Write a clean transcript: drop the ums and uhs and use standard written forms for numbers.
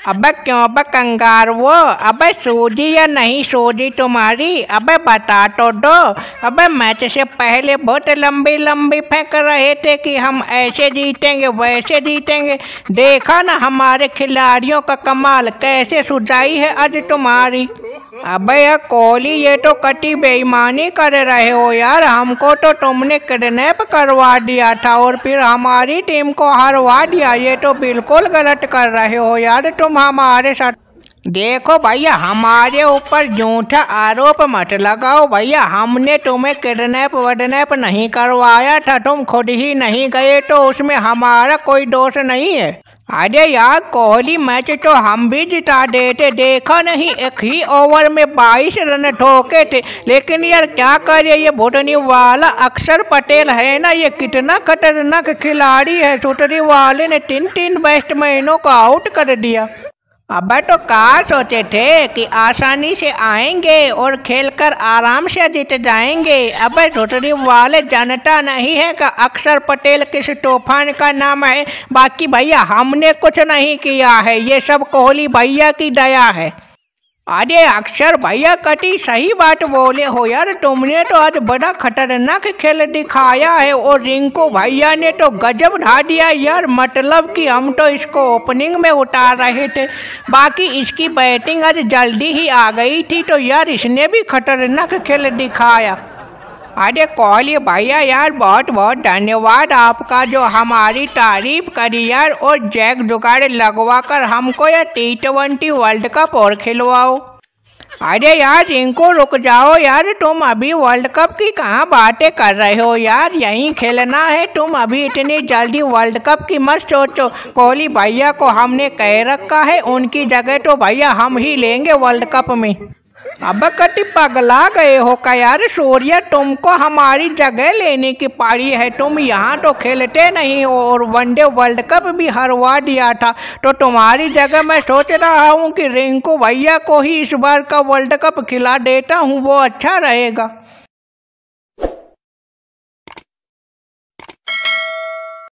अबे क्यों अबे कंगार वो, अबे सूझी या नहीं सूझी तुम्हारी? अबे बता तो दो। अबे मैच से पहले बहुत लंबी लंबी फेंक रहे थे कि हम ऐसे जीतेंगे वैसे जीतेंगे। देखा ना हमारे खिलाड़ियों का कमाल, कैसे सुझाई है आज तुम्हारी। अबे यार कोहली, ये तो कटी बेईमानी कर रहे हो यार। हमको तो तुमने किडनैप करवा दिया था और फिर हमारी टीम को हरवा दिया। ये तो बिल्कुल गलत कर रहे हो यार तुम हमारे साथ। देखो भैया, हमारे ऊपर झूठा आरोप मत लगाओ भैया। हमने तुम्हें किडनैप वडनैप नहीं करवाया था, तुम खुद ही नहीं गए तो उसमें हमारा कोई दोष नहीं है। अरे यार कोहली, मैच तो हम भी जिता देते, देखा नहीं एक ही ओवर में 22 रन ठोके थे। लेकिन यार क्या करे, ये भुटनी वाला अक्षर पटेल है ना, ये कितना खतरनाक खिलाड़ी है। सुटरी वाले ने 3 बैट्समैनों को आउट कर दिया। अबे तो क्या सोचे थे कि आसानी से आएंगे और खेलकर आराम से जीत जाएंगे। अबे सुटरी वाले, जानता नहीं है कि अक्षर पटेल किस तूफान का नाम है। बाकी भैया हमने कुछ नहीं किया है, ये सब कोहली भैया की दया है। अरे अक्षर भैया, कटी सही बात बोले हो यार। तुमने तो आज बड़ा खतरनाक खेल दिखाया है और रिंकू भैया ने तो गजब ढा दिया यार। मतलब कि हम तो इसको ओपनिंग में उतार रहे थे, बाकी इसकी बैटिंग आज जल्दी ही आ गई थी, तो यार इसने भी खतरनाक खेल दिखाया। अरे कोहली भैया यार, बहुत बहुत धन्यवाद आपका जो हमारी तारीफ करी यार, और जैक जुगाड़ लगवा कर हमको यार T20 वर्ल्ड कप और खिलवाओ। अरे यार रिंकू, रुक जाओ यार, तुम अभी वर्ल्ड कप की कहाँ बातें कर रहे हो यार, यहीं खेलना है। तुम अभी इतनी जल्दी वर्ल्ड कप की मत सोचो। कोहली भैया को हमने कह रखा है, उनकी जगह तो भैया हम ही लेंगे वर्ल्ड कप में। अब कटी पगला गए हो क्या यार सूर्या, तुमको हमारी जगह लेने की पारी है। तुम यहाँ तो खेलते नहीं हो और वनडे वर्ल्ड कप भी हरवा दिया था, तो तुम्हारी जगह मैं सोच रहा हूँ कि रिंकू भैया को ही इस बार का वर्ल्ड कप खिला देता हूँ, वो अच्छा रहेगा।